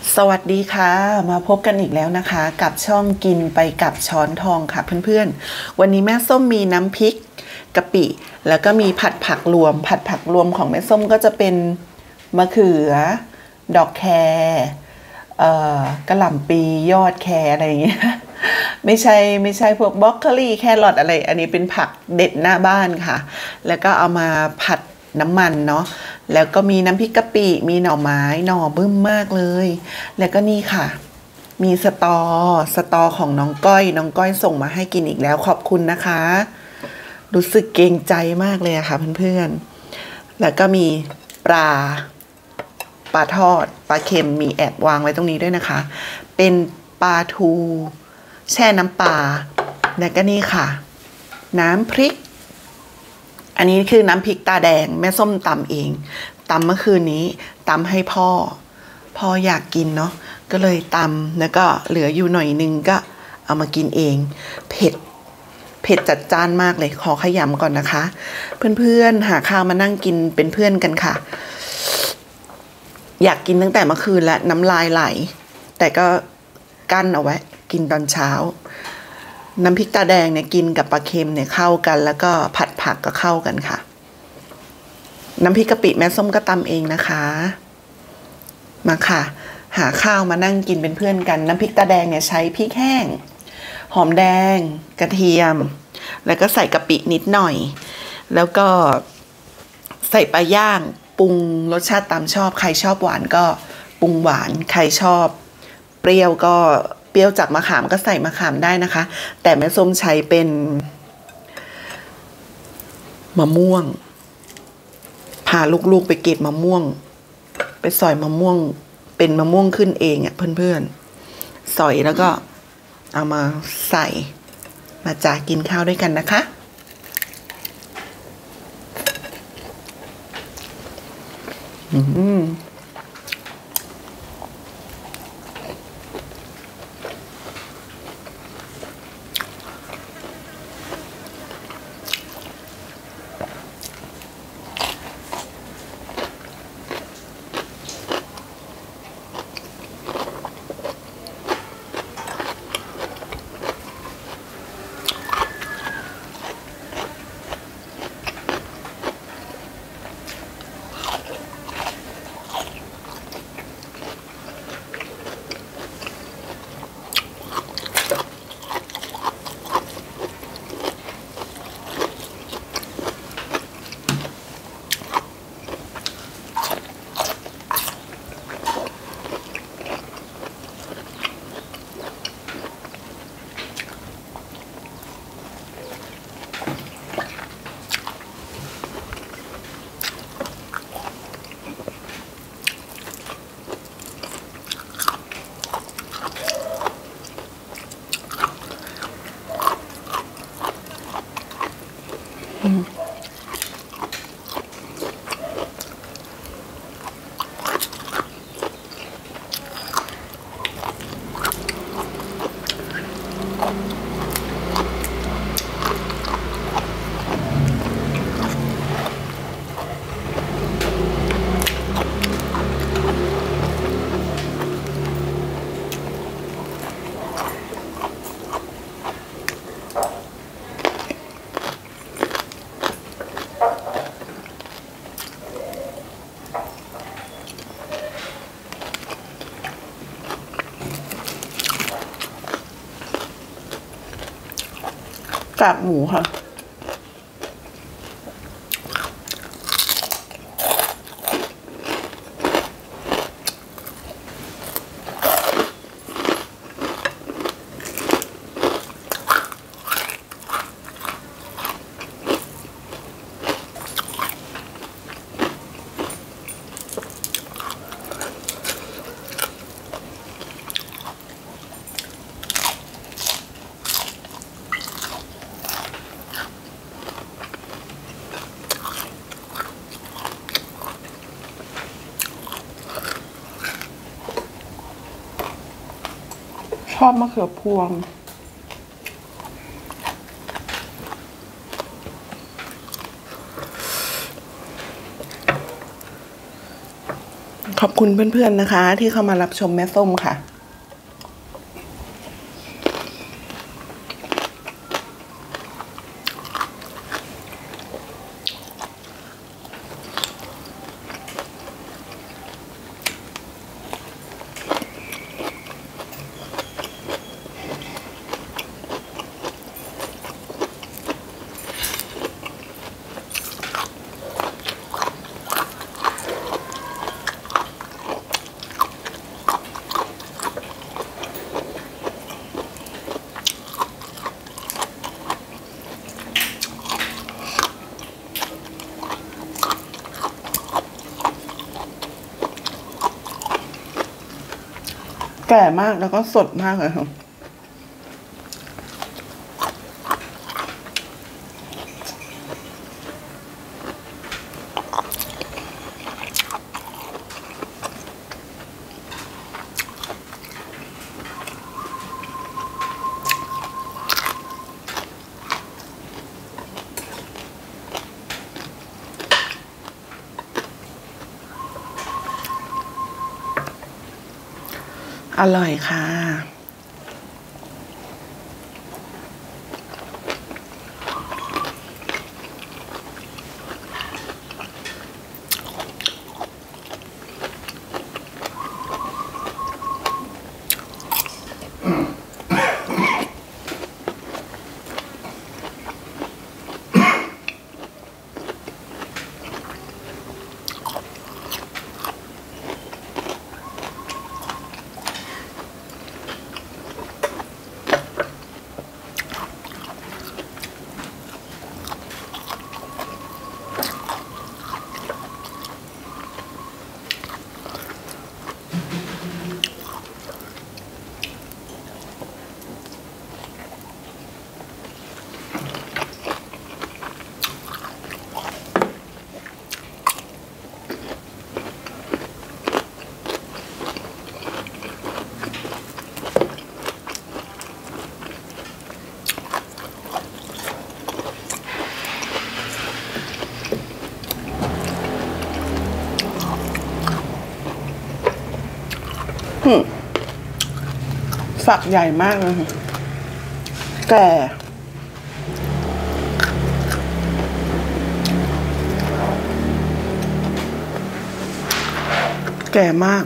สวัสดีค่ะมาพบกันอีกแล้วนะคะกับช่องกินไปกับช้อนทองค่ะเพื่อนๆวันนี้แม่ส้มมีน้ำพริกกะปิแล้วก็มีผัดผักรวมของแม่ส้มก็จะเป็นมะเขือดอกแคกระหล่ำปียอดแคอะไรอย่างเงี้ยไม่ใช่พวกบรอกโคลีแครอทอะไรอันนี้เป็นผักเด็ดหน้าบ้านค่ะแล้วก็เอามาผัดน้ำมันเนาะแล้วก็มีน้ำพริกกะปิมีหน่อไม้หน่อบึ้มมากเลยแล้วก็นี่ค่ะมีสตอของน้องก้อยส่งมาให้กินอีกแล้วขอบคุณนะคะรู้สึกเกรงใจมากเลยอะค่ะเพื่อนๆแล้วก็มีปลาทอดปลาเค็มมีแอบวางไว้ตรงนี้ด้วยนะคะเป็นปลาทูแช่น้ำปลาแล้วก็นี่ค่ะน้ำพริกอันนี้คือน้ำพริกตาแดงแม่ส้มตำเองตำเมื่อคืนนี้ตำให้พ่ออยากกินเนาะก็เลยตำแล้วก็เหลืออยู่หน่อยนึงก็เอามากินเองเผ็ดจัดจ้านมากเลยขอขยำก่อนนะคะเพื่อนๆหาข้าวมานั่งกินเป็นเพื่อนกันค่ะอยากกินตั้งแต่เมื่อคืนแล้วน้ำลายไหลแต่ก็กั้นเอาไว้กินตอนเช้าน้ำพริกตาแดงเนี่ยกินกับปลาเค็มเนี่ยเข้ากันแล้วก็ผัดผักก็เข้ากันค่ะน้ำพริกกะปิแม่ส้มก็ตำเองนะคะมาค่ะหาข้าวมานั่งกินเป็นเพื่อนกันน้ำพริกตาแดงเนี่ยใช้พริกแห้งหอมแดงกระเทียมแล้วก็ใส่กะปินิดหน่อยแล้วก็ใส่ปลาย่างปรุงรสชาติตามชอบใครชอบหวานก็ปรุงหวานใครชอบเปรี้ยวก็เปรี้ยวจากมะขามก็ใส่มะขามได้นะคะแต่แม่ส้มใช้เป็นมะม่วงพาลูกๆไปเก็บมะม่วงไปสอยมะม่วงเป็นมะม่วงขึ้นเองอ่ะเพื่อนๆสอยแล้วก็เอามาใส่มาจากกินข้าวด้วยกันนะคะกากหมูค่ะชอบมะเขือพวงขอบคุณเพื่อนๆนะคะที่เข้ามารับชมแม่ส้มค่ะแก่มากแล้วก็สดมากเลยค่ะอร่อยค่ะฝักใหญ่มากเลยแก่มาก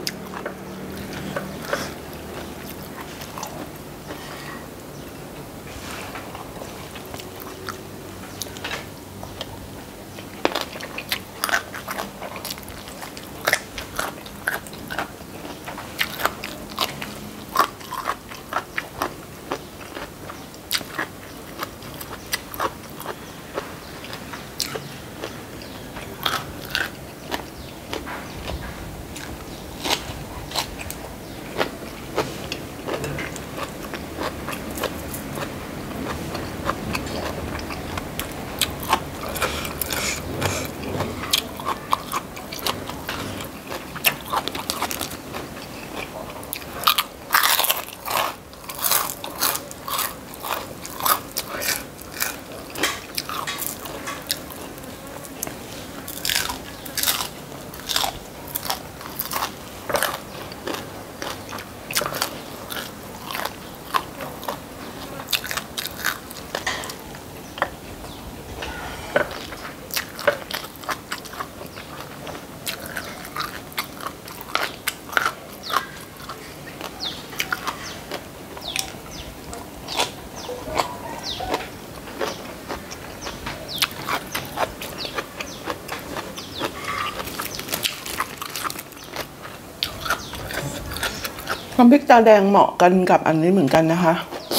น้ำพริกตาแดงเหมาะกันกับอันนี้เหมือนกันนะคะ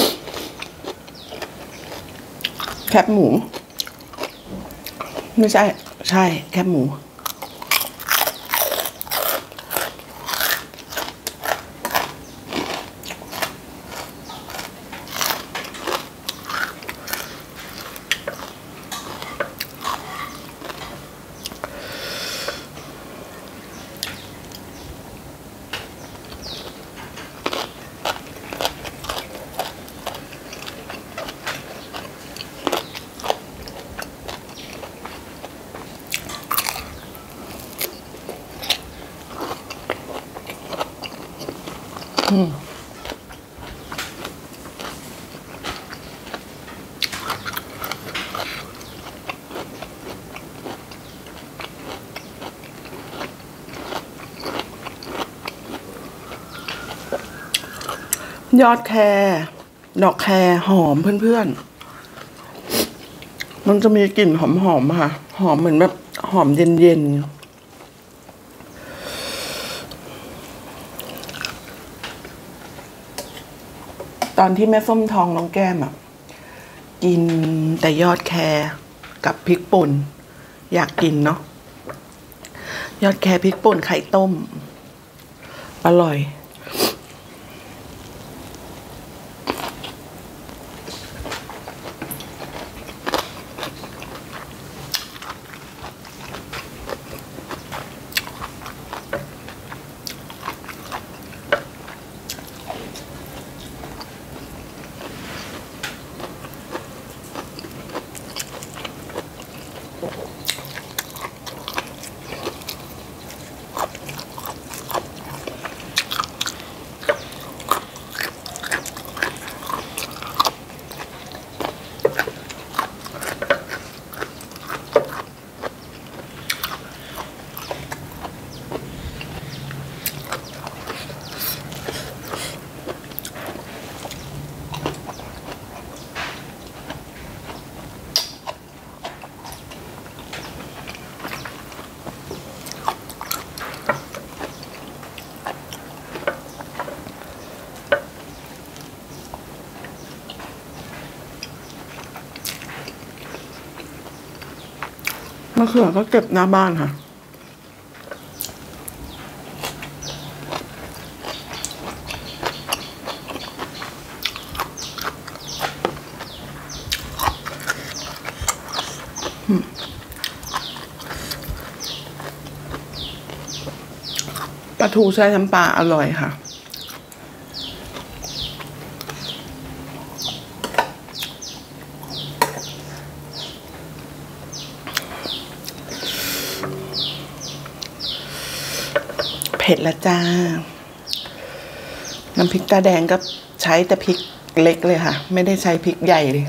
แคบหมูไม่ใช่แคบหมูยอดแครดอกแครหอมเพื่อนๆมันจะมีกลิ่นหอมๆค่ะหอมเหมือนแบบหอมเย็นๆตอนที่แม่ส้มทองน้องแก้มอ่ะกินแต่ยอดแครกับพริกป่นอยากกินเนาะยอดแครพริกป่นไข่ต้มอร่อยมะเขือก็เก็บหน้าบ้านค่ะปลาทูแช่น้ำปลาอร่อยค่ะเผ็ดละจ้าน้ำพริกตาแดงก็ใช้แต่พริกเล็กเลยค่ะไม่ได้ใช้พริกใหญ่เลย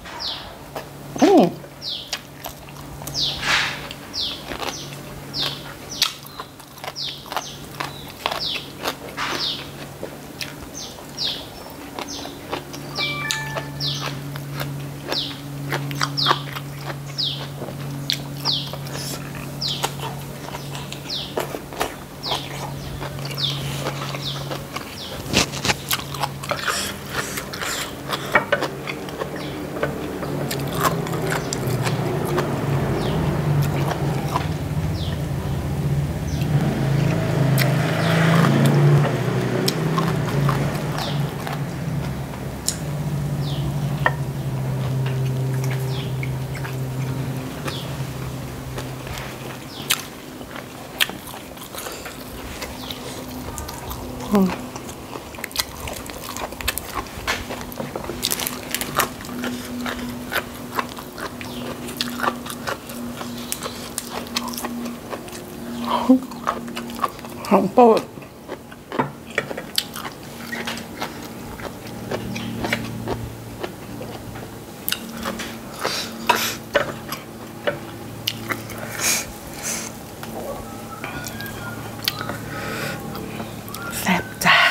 ของโปรดแซ่บจ้า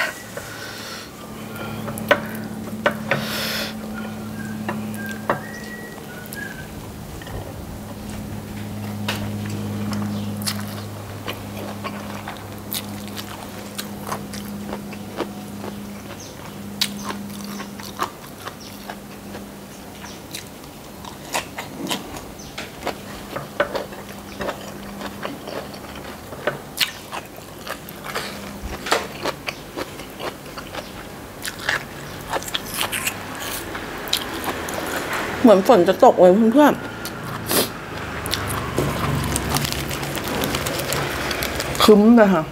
เหมือนฝนจะตกเลยเพื่อนๆครึ้มเลยค่ะ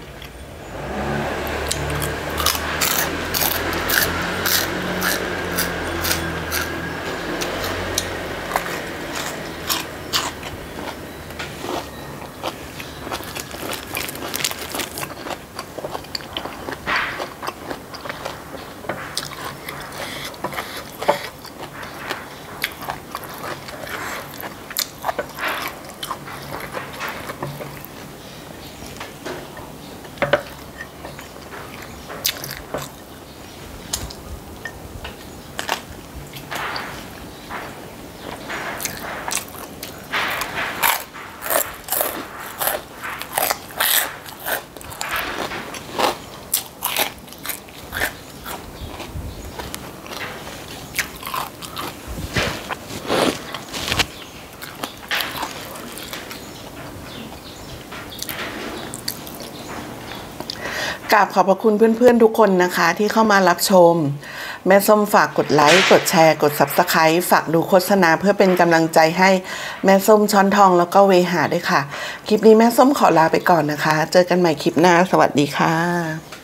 ราบขอบพระคุณเพื่อนๆทุกคนนะคะที่เข้ามารับชมแม่ส้มฝากกดไลค์กดแชร์กด Subscribe ฝากดูโฆษณาเพื่อเป็นกำลังใจให้แม่ส้มช้อนทองแล้วก็เวหาด้วยค่ะคลิปนี้แม่ส้มขอลาไปก่อนนะคะเจอกันใหม่คลิปหน้าสวัสดีค่ะ